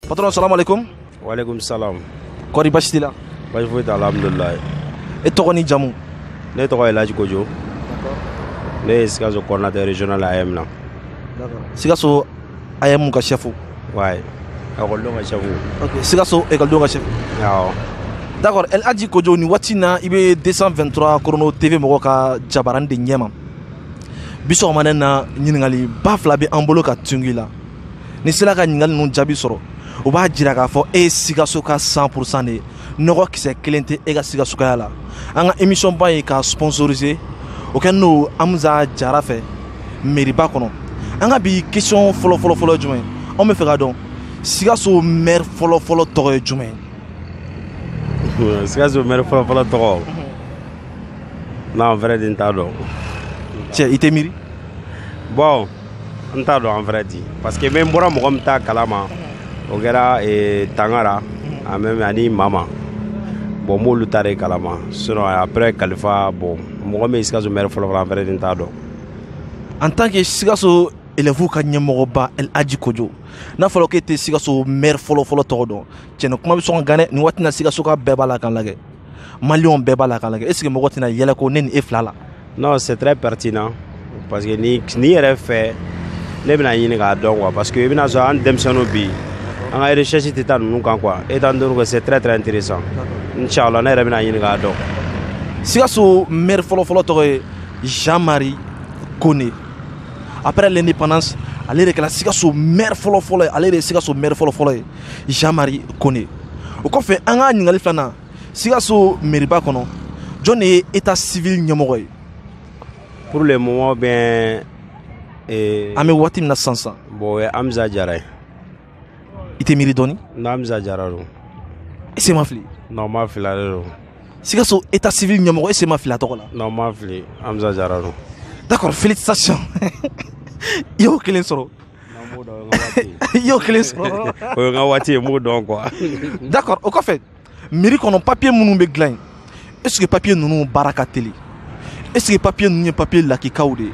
Patron, salam alaikum. Wa alaikum salam. Kori basi la. Basi foyi t'a la alhamdulillah. E tɔgɔ ni jamu? Ne tɔgɔ ye Laji Kojo. D'accord. Ne ye Sikaso coordinateur régional AM na. D'accord. Sikaso AM ka chef. Ouais. École ka chef. OK, Sikaso école ka chef. Awɔ. D'accord, El Hadji Kojo ni waati na i bɛ 223 Chrono TV mɔgɔ ka jabaran de ɲɛma. Bi sɔgɔmada na ɲininkali ba fila bɛ an bolo ka tungu i la. Ni sera ka ɲininkali ninnu jaabi sɔrɔ, o b'a jira k'a fɔ e ye Sikaso ka 100% de ye. Nɔgɔ kisɛ kelen tɛ e ka Sikasokaya la. An ka émission ba ye ka sponsoriser o kɛ n'o Amusa Jara fɛ mairie ba kɔnɔ. An ka bi question fɔlɔ ye jumɛn? Anw bɛ fɛ ka dɔn Sikaso maire fɔlɔ tɔgɔ ye jumɛn? Sikaso maire fɔlɔ tɔgɔ. Non, en vrai n t'a dɔn. Cɛ, i tɛ miiri? Bon, n t'a dɔn en vrai di. Parce que n bɔra mɔgɔ min t'a kalama, o kɛra Tangara, en même ani Mama. Bon, m'olu ta de kalama. Sinon après Kalifa, bon, mɔgɔ min ye Sikaso maire fɔlɔ en vrai n t'a dɔn. En tant que Sikaso élève ka ɲɛmɔgɔba El Hadji Kojo, n'a fɔra k'e tɛ Sikaso maire fɔlɔ tɔgɔ dɔn, tiɲɛ kuma bɛ sɔn ka gan dɛ, nin waati na Sikaso ka bɛɛ b'a la k'an lajɛ. Maliyɛnw bɛɛ b'a la k'an lajɛ. Est ce que mɔgɔ tɛna yɛlɛ ko ne ni e fila la? Non, c'est très pertinent. Parce que ni yɛrɛ fɛ ne bɛna ɲini k'a dɔn quoi. Parce que i bɛna sɔrɔ an denmisɛnninw bi an ka recherche tɛ taa ninnu kan quoi. Étant donné que c'est très intéressant. Inch'Allah ne yɛrɛ bɛna ɲini k'a dɔn. Sikaso maire fɔlɔ tɔgɔ ye Jean-Marie Kone. Après l'indépendance, ale de kɛra Sikaso maire fɔlɔ ye. Ale de ye Sikaso maire fɔlɔ ye, Jean-Marie Kone. O kɔfɛ an ka ɲininkali filanan, Sikaso mairiba kɔnɔ jɔn de ye état civil ɲɛmɔgɔ ye? Pour le moment bien an bɛ waati min na sisan. Bon, o ye Amusa Jara ye. I tɛ miiri dɔɔni? Non, Amusa Jara don. Est ce que ma fili? Non, ma fili ale don. Sikaso état civil ɲɛmɔgɔ, est ce que ma fili a tɔgɔ la? Non, ma fili Amusa Jara don. D'accord, félicitations. I y'o kelen sɔrɔ. I y'o kelen sɔrɔ. O ye n ka waati ye, n b'o dɔn quoi. D'accord, o kɔfɛ mairie kɔnɔ papier minnu bɛ dilan yen, est ce que papier ninnu baara ka teli? Est ce que papier ninnu ye papier lakikaw de ye?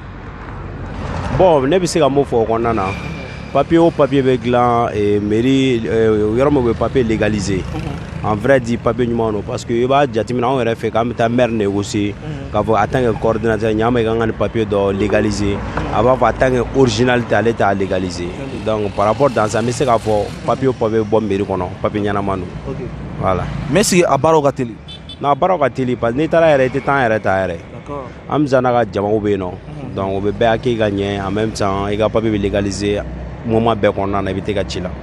Bon, ne bɛ se ka mun fɔ o kɔnɔna na, papier o papier bɛ dilan mairie yɔrɔ min bɛ papier légaliser. En vrai dit papier ɲuman don parce que i b'a jateminɛ anw yɛrɛ fɛ k'an bɛ taa maire négocier k'a fɔ en tant que coordinateur ɲama i ka kan ka nin papier dɔ légaliser, a b'a fɔ en tant que originalité ale t'a légaliser. Donc par rapport dans ça n bɛ se k'a fɔ papier o papier bɛ bɔ mairie kɔnɔ papier ɲɛnama don. Voilà. Mais est ce que a baaraw ka teli? Non, a baaraw ka teli parce que n'i taara yɛrɛ i tɛ temps yɛrɛ ta yɛrɛ. Amusa n'a ka jamaw bɛ yen nɔ, donc o bɛ bɛɛ accueillir ka ɲɛ en même temps i ka papier bɛ légaliser moment bɛɛ kɔnɔna na i bɛ taa i ka ci la.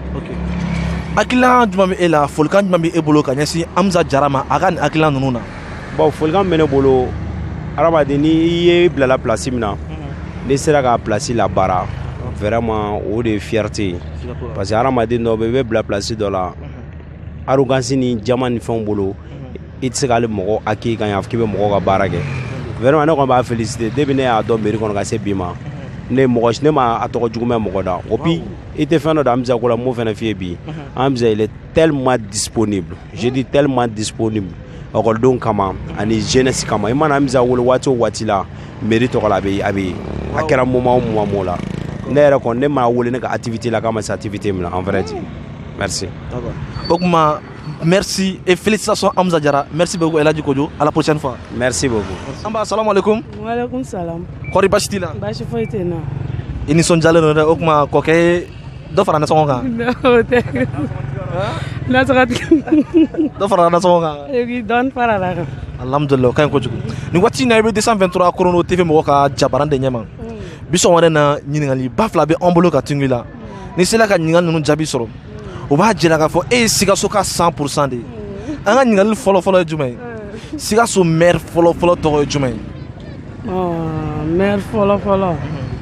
Hakilina jumɛn bɛ e la, folikan jumɛn bɛ e bolo ka ɲɛsin Amusa Jara ma a ka nin hakilina ninnu na? Bon, folikan bɛ ne bolo hadamaden ni i ye bilala place min na n'i sera ka place labaara vraiment o de ye fierté ye parce que hadamaden dɔ bɛ i bɛ bila place dɔ la arrogance ni jama ni fɛnw bolo i tɛ se k'ale mɔgɔ accueillir ka ɲɛ k'i bɛ mɔgɔw ka baara kɛ. Vraiment ne kɔni b'a féliciter depuis ne y'a dɔn mairie kɔnɔ ka se bi ma ne ma a tɔgɔ jugu mɛn mɔgɔ da. Et puis i tɛ fɛn dɔ da Amusa ko la m'o fana f'i ye bi. Amusa il est tellement disponible, je dis tellement disponible ɔkɔlidenw kama ani jeunesse kama. I mana Amusa wele waati o waati la mairie tɔgɔ la a bɛ yen, a kɛra moment o moment m'o la. Ne yɛrɛ kɔni ne m'a wele ne ka activité la k'a ma se activité min na en vrai dit. Merci. O kuma merci et félicitations Amusa Jara. Merci beaucoup El Hadji Kojo. À la prochaine fois. Merci beaucoup. Amba, salam alaikum. Wa alaikum salam. Kori basi t'i la? Basi foyi tɛ n na. I nisɔndiyalen don dɛ. O kuma kɔkɛ dɔ fara nasɔngɔ kan? O tɛ. Nasɔngɔ tɛ. Dɔ fara nasɔngɔ kan? Dɔɔni fara la kan. Alhamdulillah, o ka ɲi kojugu. Nin waati in na i bɛ 223 Chrono TV mɔgɔ ka jabaran de ɲɛma. Bi sɔgɔmada na ɲininkali ba fila bɛ an bolo ka tungu i la. Ni sera ka ɲininkali ninnu jaabi sɔrɔ, o b'a jira k'a fɔ e ye Sikaso ka 100% de ye. An ka ɲininkali fɔlɔ ye jumɛn ye? Sikaso maire fɔlɔ tɔgɔ ye jumɛn ye? Maire fɔlɔ.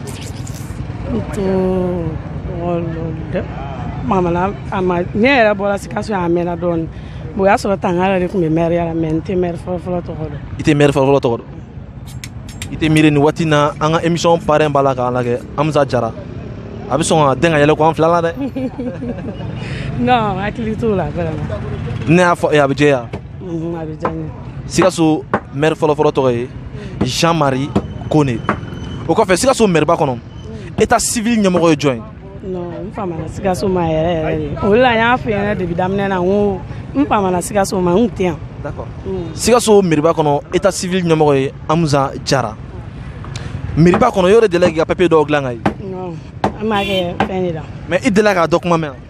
Ne yɛrɛ bɔra Sikaso a mɛnna dɔɔni. O y'a sɔrɔ Tangara de tun bɛ maire la mais n tɛ maire fɔlɔ tɔgɔ dɔn. I tɛ maire fɔlɔ tɔgɔ dɔn? I tɛ miiri nin waati in na an ka émission parrain b'a la k'an lajɛ Amusa Jara. A bɛ sɔn ka den ka yɛlɛ ko an fila la dɛ. Non, hakili t'o la vraiment. Ne y'a fɔ a bɛ diya? A bɛ diya n ye. Sikaso maire fɔlɔ tɔgɔ ye Jean-Marie Kone. O kɔfɛ Sikaso mairiba kɔnɔ état civil ɲɛmɔgɔ ye jɔn ye? Non, n famana Sikaso ma yɛrɛ yɛrɛ de. O la n y'a f'i ɲɛna depuis daminɛ na n ko n famana Sikaso ma n kun tɛ yan. D'accord. Sikaso mairie kɔnɔ état civil ɲɛmɔgɔ ye Amusa Jara. Mairie kɔnɔ yɔrɔ delila k'i ka papier dɔw dilan ka ye. Non, an m'a kɛ fɛn de la. Mais i delila k'a dɔ kuma mɛn.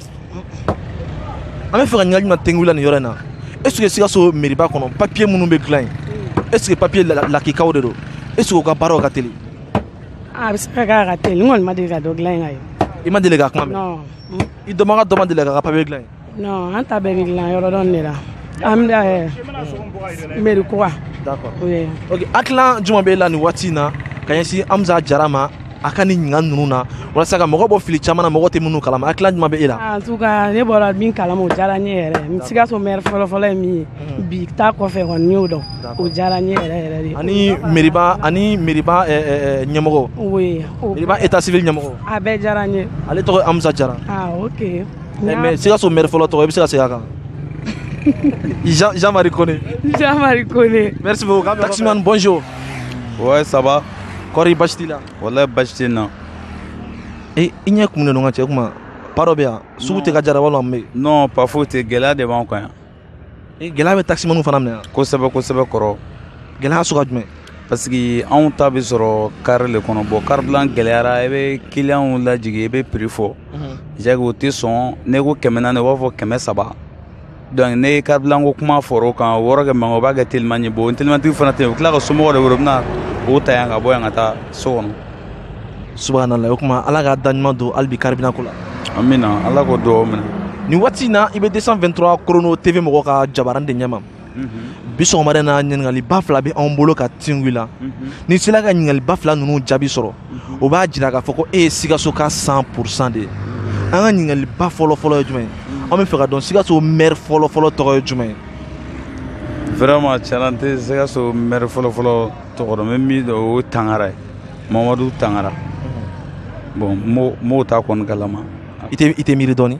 An bɛ fɛ ka ɲininkali min tɛngu la nin yɔrɔ in na. Est-ce que Sikaso mairie kɔnɔ papier minnu bɛ dilan yen est-ce que papier lakikaw de don est-ce que u ka baaraw ka teli? A bɛ se ka kɛ a ka teli n kɔni ma deli ka dɔ dilan yen ka ye. I ma deli k'a kuma mɛn? Non. I dɔnbaga dɔ ma deli k'a ka papier dilan yen? Non, an ta bɛɛ bɛ dilan yɔrɔ dɔn de la. An bɛ mairie kura. D'accord. Oui. Ok, hakilina jumɛn b'e la nin waati in na ka ɲɛsin Amusa Jara ma a ka nin ɲininkali ninnu na walasa ka mɔgɔ bɔ fili caman na mɔgɔ tɛ minnu kalama hakilina jumɛn b'e la? En tout cas ne bɔra min kalama o diyara n ye yɛrɛ. Sikaso maire fɔlɔ-fɔlɔ ye min ye bi ta kɔfɛ kɔni n y'o dɔn o diyara n ye yɛrɛ yɛrɛ de. Ani mairie ɲɛmɔgɔ. Oui. Mairie état civil ɲɛmɔgɔ. A bɛɛ diyara n ye. Ale tɔgɔ ye Amusa Jara. Ah ok. Mais Sikaso maire fɔlɔ tɔgɔ i bɛ se ka segin a kan? Jean-Marie Kone. Jean-Marie Kone. Merci beaucoup. Taximan, bonjour. Ouais, ça va. Kori basi t'i la? Walahi basi tɛ n na. I ɲɛ kumunen don ka cɛ kuma pa dɔ bɛ yan sugu tɛ ka jara walima mun bɛ yen? Non, pas foyi tɛ gɛlɛya de b'an kan yan. Gɛlɛya bɛ taximaniw fana minɛ yan? Kosɛbɛ kosɛbɛ kɔrɔ. Gɛlɛya suguya jumɛn? Parce que anw ta bɛ sɔrɔ kari le kɔnɔ bon kari dilan gɛlɛyara i bɛ kiliyanw lajigin i bɛ prix fɔ jago o tɛ sɔn ne ko 400 u b'a fɔ 300 donc ne ye kari dilan ko kuma fɔra o kan o yɔrɔ kɛ mankan o b'a kɛ teliman ye bon telimatigi fana tɛ yen u tila ka somɔgɔ de wele u bɛna o ta yan ka bɔ yan ka taa so kɔnɔ. Subhanallah o kuma ala ka da ɲuman don hali bi karibina ko la. Amina ala k'o dugawu minɛ. Nin waati in na i bɛ 223 Chrono TV mɔgɔ ka jabaran de ɲɛma. Bi sɔgɔmada in na ɲininkaliba fila bɛ anw bolo ka tingu la. Ni sera ka ɲininkaliba fila ninnu jaabi sɔrɔ o b'a jira k'a fɔ ko e ye Sikaso ka 100% de ye. An ka ɲininkaliba fɔlɔ-fɔlɔ ye jumɛn ye? An bɛ fɛ ka dɔn Sikaso maire fɔlɔ-fɔlɔ tɔgɔ ye jumɛn ye? Vraiment tiɲɛna n tɛ Sikaso maire fɔlɔ-fɔlɔ tɔgɔ dɔn n bɛ min dɔn o ye Tangara ye Mamadu Tangara. Bon m'o ta kɔni kalama. I tɛ miiri dɔɔni?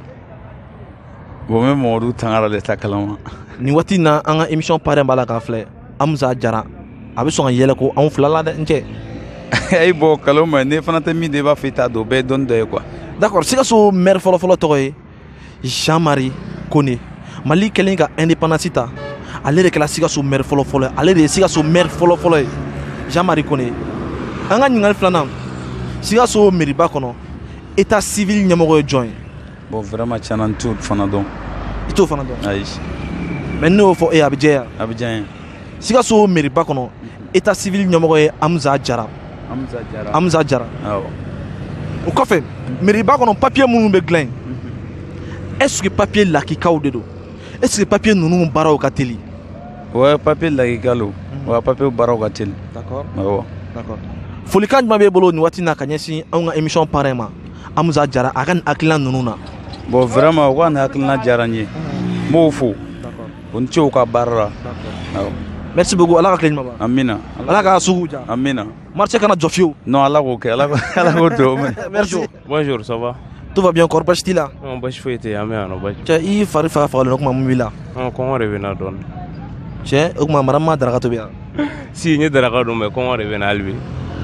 Bon n bɛ Mamadu Tangara de ta kalama. Nin waati in na an ka émission parrain b'a la k'a filɛ Amusa Jara a bɛ sɔn ka yɛlɛ ko anw fila la dɛ n cɛ. Ayi bɔn kalon ma ne fana tɛ min de b'a fɔ i t'a dɔn o bɛɛ ye dɔnni dɔ ye quoi. D'accord Sikaso maire fɔlɔ-fɔlɔ tɔgɔ ye Jean-Marie Kone. Mali kɛlen ka indépendance ta ale de kɛra Sikaso maire fɔlɔ-fɔlɔ ye ale de ye Sikaso maire fɔlɔ-fɔlɔ ye Jean-Marie Kone. An ka ɲininkali filanan Sikaso mairiba kɔnɔ état civil ɲɛmɔgɔ ye jɔn ye? Bon vraiment tiɲɛna n t'o fana dɔn. I t'o fana dɔn? Ayi. Mais ne y'o fɔ e a bɛ diya yan? A bɛ diya n ye. Sikaso mairiba kɔnɔ état civil ɲɛmɔgɔ ye Amusa Jara. Amusa Jara. Awɔ. O kɔfɛ mairiba kɔnɔ papier minnu bɛ dilan yen est-ce que papier lakikaw de don? Est-ce que papier ninnu baaraw ka teli? Ouais papier lakika don wa papier baaraw ka teli. D'accord. Awɔ. D'accord. Folikan jumɛn b'e bolo nin waati in na ka ɲɛsin anw ka émission parrain ma Amusa Jara a ka nin hakilina ninnu na? Bon vraiment o ka nin hakilina diyara n ye n b'o fo o ni ce u ka baara la. Awɔ. Merci beaucoup ala ka tile ɲuman ban. Amina. Ala ka sugu diya. Amina. Marché kana jɔ fiyewu. Non ala k'o kɛ ala k'o dugawu minɛ. Merci. Bonjour, ça va? Tout va bien, kɔri basi t'i la? Non, basi foyi tɛ yen, an bɛ yan nɔ basi. Cɛ i fari fagalen o kuma mun b'i la? Kɔngɔ de bɛ na dɔɔni. Cɛ o kuma madame ma daraka tobi yan? Si n ye daraka dun mais kɔngɔ de bɛ na hali bi.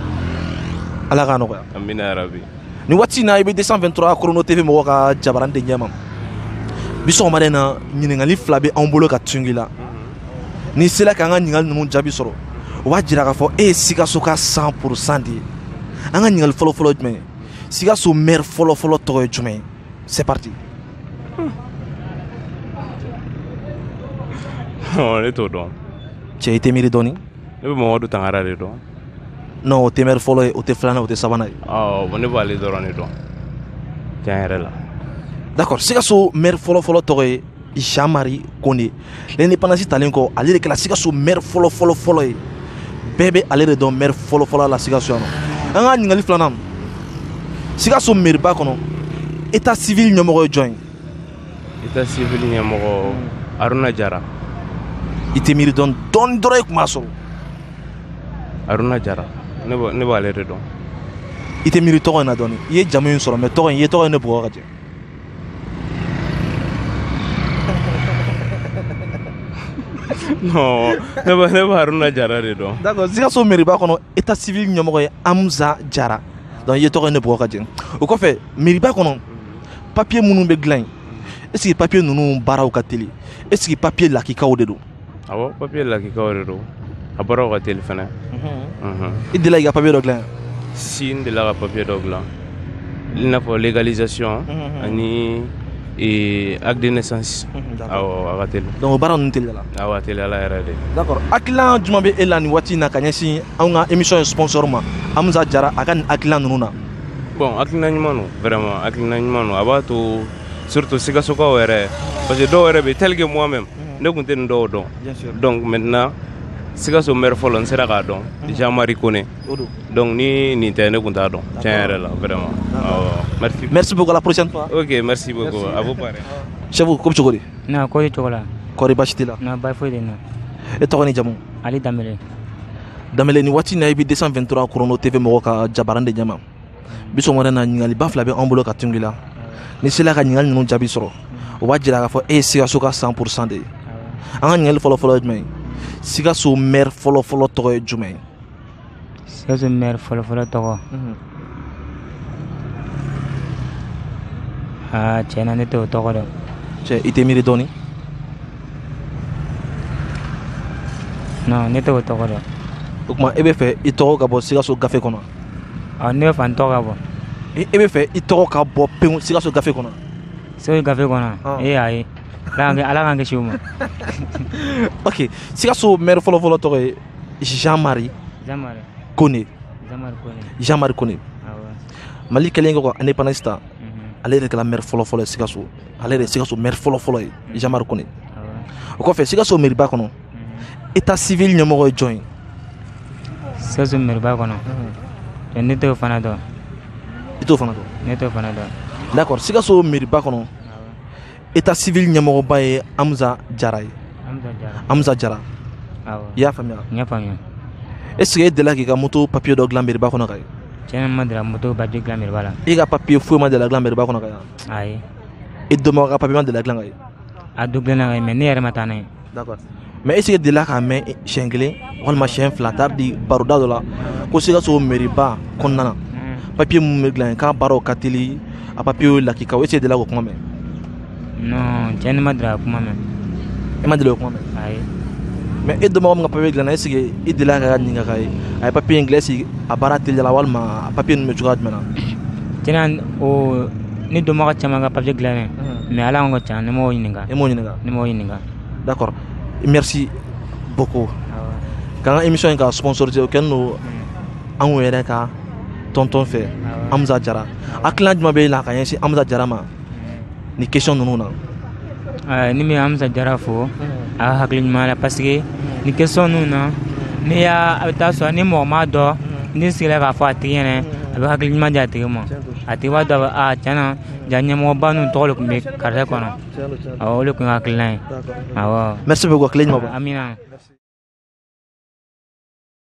Ala k'a nɔgɔya. Amina yarabi. Nin waati in na i bɛ 223 Chrono TV mɔgɔ ka jabaran de ɲɛma. Bi sɔgɔmada in na ɲininkali fila bɛ anw bolo ka tungu i la. N'i sera k'an ka ɲininkali ninnu jaabi sɔrɔ o b'a jira k'a fɔ e ye Sikaso ka 100% de ye. An ka ɲininkali fɔlɔ-fɔlɔ ye jumɛn ye? Sikaso maire fɔlɔ-fɔlɔ tɔgɔ ye jumɛn ye? C'est parti. Ne t'o dɔn. Cɛ i tɛ miiri dɔɔni? Ne bɛ Mamadu Tangara de dɔn. Non o tɛ maire fɔlɔ ye o tɛ filanan o tɛ sabanan ye. Bon ne b'ale dɔrɔn de dɔn. Tiɲɛ yɛrɛ la. D'accord Sikaso maire fɔlɔ-fɔlɔ tɔgɔ ye Jean-Marie Kone. L'indépendance talen kɔ ale de kɛra Sikaso maire fɔlɔ ye. Bɛɛ bɛ ale de dɔn maire fɔlɔ la Sikaso yan nɔ. An ka ɲininkali filanan Sikaso mairiba kɔnɔ état civil ɲɛmɔgɔ ye jɔn ye? État civil ɲɛmɔgɔ Aruna Jara. I tɛ miiri dɔɔni dɔrɔn i kun b'a sɔrɔ. Aruna Jara ne b'ale de dɔn. I tɛ miiri tɔgɔ in na dɔɔni i ye jamu in sɔrɔ mais tɔgɔ in i ye tɔgɔ in de bugɔ ka jɛ. Non ne bɛ Aruna Jara de dɔn. D'accord Sikaso mairiba kɔnɔ état civil ɲɛmɔgɔ ye Amusa Jara. donc i ye tɔgɔ ye ne bugɔ ka jɛ o kɔfɛ mairie ba kɔnɔ papier minnu bɛ dilan est ce que papier ninnu baaraw ka teli est ce que papier lakikaw de don awɔ papier lakikaw de don a baaraw ka teli fɛnɛ i delila k'i ka papier dɔ dilan yan si n delila ka papier dɔ dilan i n'a fɔ légalisation ani acte de naissance awɔ a ka teli donc o baara ninnu teliyala awɔ a teliyala yɛrɛ de d'accord hakilina jumɛn bɛ e la nin waati in na ka ɲɛsin anw ka émission ye sponsor ma Amusa Jara a ka nin hakilina ninnu na bon hakilina ɲuman don vraiment hakilina ɲuman don a b'a to surtout Sikasokaw yɛrɛ parce que dɔw yɛrɛ bɛ tel que moi même ne tun tɛ nin dɔw dɔn donc maintenant Sikaso maire fɔlɔ n sera k'a dɔn Jean-Marie Kone donc ni nin tɛ ne tun t'a dɔn tiɲɛ yɛrɛ la vraiment merci merci beaucoup à la prochaine fois ok merci beaucoup à vous pareil chef ko bɛ cogo di na kɔri cogo la kɔri baasi t'i la na baasi foyi tɛ n na e tɔgɔ ni jamu Ali Danbele Danbele nin waati in na i bɛ 223 Chrono TV mɔgɔ ka jabaran de ɲɛma bi sɔgɔmada na ɲininkaliba fila bɛ an bolo ka tungi la ni sela ka ɲininkali ninnu jaabi sɔrɔ o b'a jira k'a fɔ e ye Sikaso ka 100% de ye an ka ɲininkali fɔlɔfɔlɔ ye jumɛn ye Sikaso maire fɔlɔfɔlɔ tɔgɔ ye jumɛn ye Sikaso maire fɔlɔfɔlɔ tɔgɔ tiɲɛ na ne tɛ o tɔgɔ dɔn cɛ i tɛ miiri dɔɔni non ne tɛ o tɔgɔ dɔn o tuma e bɛ fɛ i tɔgɔ ka bɔ Sikaso gafe kɔnɔ ne bɛ fɛ n tɔgɔ ka bɔ e bɛ fɛ i tɔgɔ ka bɔ pewu Sikaso gafe kɔnɔ Sikaso gafe kɔnɔ ayi ala k'an kisi o ma ok Sikaso maire fɔlɔfɔlɔ tɔgɔ ye Jean-Marie Kone Jean-Marie Kone Mali kɛlen kɔ ka indépendance ta ale yɛrɛ kɛra maire fɔlɔfɔlɔ ye Sikaso ale yɛrɛ Sikaso maire fɔlɔfɔlɔ ye Jean-Marie Kone o kɔfɛ Sikaso mairie ba kɔnɔ état civil ɲɛmɔgɔ ye jɔn ye Sikaso mairie ba kɔnɔ ne t'o fana dɔn i t'o fana dɔn ne t'o fana dɔn d'accord Sikaso mairie ba kɔnɔ état civil ɲɛmɔgɔba ye Amusa Jara ye Amusa Jara i y'a faamuya n y'a faamuya est-ce que e delila k'i ka moto papier dɔ dilan mairie ba kɔnɔ ka ye tiɲɛ na ma deli moto papier dilan mairie ba la i ka papier foyi ma deli dilan mairie ba kɔnɔ ka yan ayi i dɔnbaga ka papier ma deli dilan ka ye a dɔ dilanna ka ye mais ne yɛrɛ ma taa n'a ye d'accord mais est-ce que e delila k'a mɛn siɲɛ kelen walima siɲɛ fila t'a di baroda dɔ la ko Sikaso mairie ba kɔnɔna na papier mun bɛ dilan ye k'a baaraw ka teli a papier lakikaw est-ce que e delila k'o kuma mɛn non tiɲɛ na ma deli a kuma mɛn e ma deli k'o kuma mɛn ayi mais e dɔnbaga min ka papier dilanna est-ce que e delila ka ɲininka k'a ye a ye papier in dilan est-ce que a baara teliyala walima a papier ninnu bɛ cogoya jumɛn na tiɲɛ na o ni dɔnbaga caman ka papier dilannen mais ala ka ca ne m'o ɲininka e m'o ɲininka ne m'o ɲininka d'accord merci beaucoup k'an ka émission in ka sponsoriser o kɛlen don anw yɛrɛ ka tonton fɛ Amusa Jara hakilina jumɛn bɛ e la ka ɲɛsin Amusa Jara ma ni question ninnu na ni bɛ Amusa Jara fo a ka hakili ɲuman la parce que ni question ninnu na ni a bɛ taa sɔrɔ ni mɔgɔ m'a dɔn ni sigila k'a fɔ a tigi ɲɛna a bɛ hakili ɲuman di a tigi ma a tigi b'a dɔn tiɲɛ na ja ɲɛmɔgɔba ninnu tɔgɔ de tun bɛ quartier kɔnɔ o de tun ye hakilina ye awɔ merci beaucoup hakili ɲuman amina